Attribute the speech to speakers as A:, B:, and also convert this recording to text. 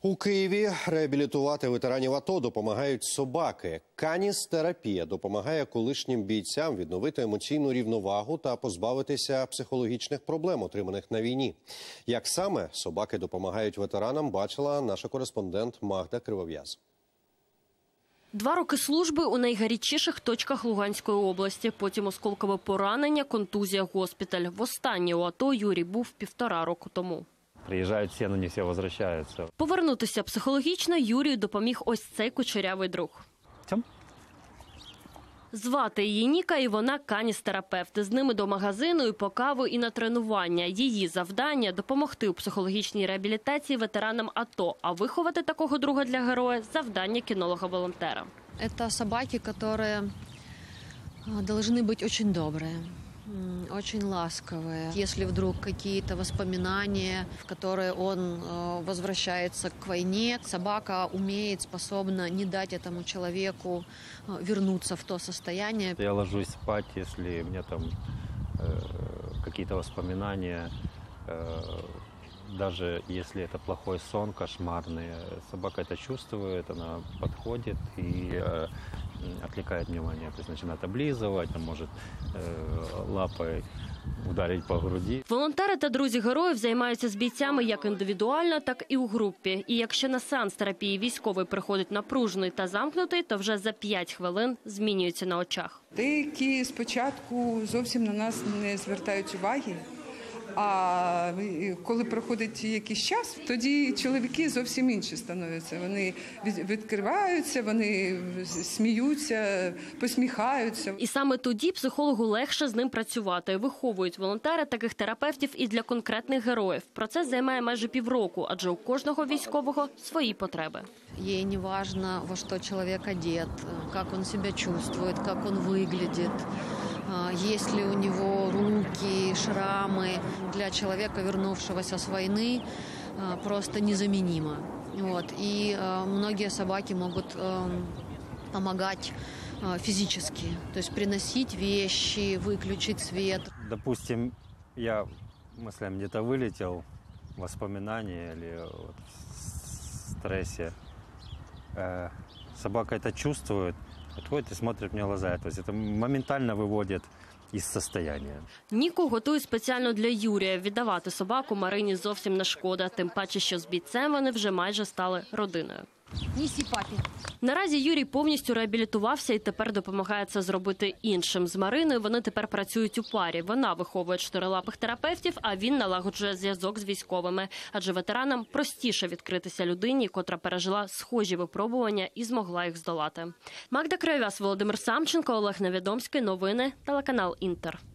A: У Києві реабілітувати ветеранів АТО допомагають собаки. Каністерапія допомагає колишнім бійцям відновити емоційну рівновагу та позбавитися психологічних проблем, отриманих на війні. Як саме собаки допомагають ветеранам, бачила наша кореспондент Магда Кривов'яз.
B: 2 роки служби у найгарячіших точках Луганської області. Потім осколкове поранення, контузія, госпіталь. Востаннє у АТО Юрій був 1,5 року тому.
C: Приїжджають всі, але не всі повертаються.
B: Повернутися психологічно Юрію допоміг ось цей кучерявий друг.
C: Тьом.
B: Звати її Ніка, і вона каністерапевт. З ними до магазину, і по каву, і на тренування. Її завдання – допомогти у психологічній реабілітації ветеранам АТО. А виховати такого друга для героя – завдання кінолога-волонтера.
D: Это собаки, которые должны быть очень добрые, очень ласковые. Если вдруг какие-то воспоминания, в которые он возвращается к войне, собака умеет, способна не дать этому человеку вернуться в то состояние.
C: Я ложусь спать, если у меня там какие-то воспоминания, даже если это плохой сон, кошмарный, собака это чувствует, она подходит и отвлекает внимание, то есть начинает облизывать, может лапой ударить по груді.
B: Волонтери та друзі героїв займаються з бійцями як індивідуально, так і у групі. І якщо на сеанс терапії військовий приходить напружений та замкнутий, то вже за 5 хвилин змінюється на очах.
E: Деякі спочатку зовсім на нас не звертають уваги. А коли проходить якийсь час, тоді чоловіки зовсім інші становляться. Вони відкриваються, вони сміються, посміхаються.
B: І саме тоді психологу легше з ним працювати. Виховують волонтери таких терапевтів і для конкретних героїв. Процес займає майже півроку, адже у кожного військового свої потреби.
D: Ей не важно, во что человек одет, как он себя чувствует, как он выглядит. Есть ли у него руки, шрамы. Для человека, вернувшегося с войны, просто незаменимо. Вот. И многие собаки могут помогать физически, то есть приносить вещи, выключить свет.
C: Допустим, я мыслями где-то вылетел, воспоминания или вот в стрессе. Собака это чувствует, подходит и смотрит мне в глаза. То есть это моментально выводит із состояння.
B: Ніку готують спеціально для Юрія. Віддавати собаку Марині зовсім не шкода. Тим паче, що з бійцем вони вже майже стали родиною.
D: Неси папі.
B: Наразі Юрій повністю реабілітувався і тепер допомагає це зробити іншим. З Мариною вони тепер працюють у парі. Вона виховує 4-лапих терапевтів, а він налагоджує зв'язок з військовими. Адже ветеранам простіше відкритися людині, котра пережила схожі випробування і змогла їх здолати. Магда Кривов'яз, Володимир Самченко, Олег Невідомський. Новини, телеканал Інтер.